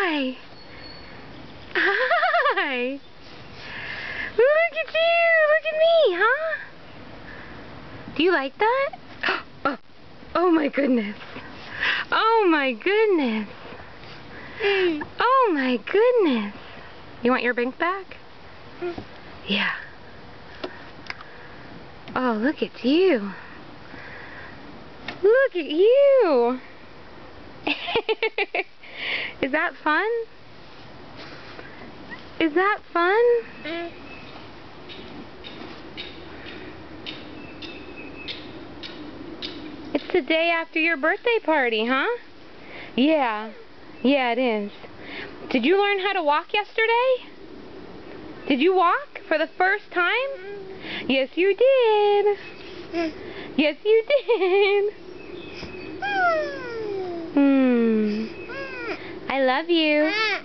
Hi. Hi. Look at you. Look at me, huh? Do you like that? Oh, oh my goodness. Oh my goodness. Oh my goodness. You want your bank back? Yeah. Oh, look at you. Look at you. Is that fun? Is that fun? It's the day after your birthday party, huh? Yeah. Yeah, it is. Did you learn how to walk yesterday? Did you walk for the first time? Yes, you did. Yes, you did. I love you.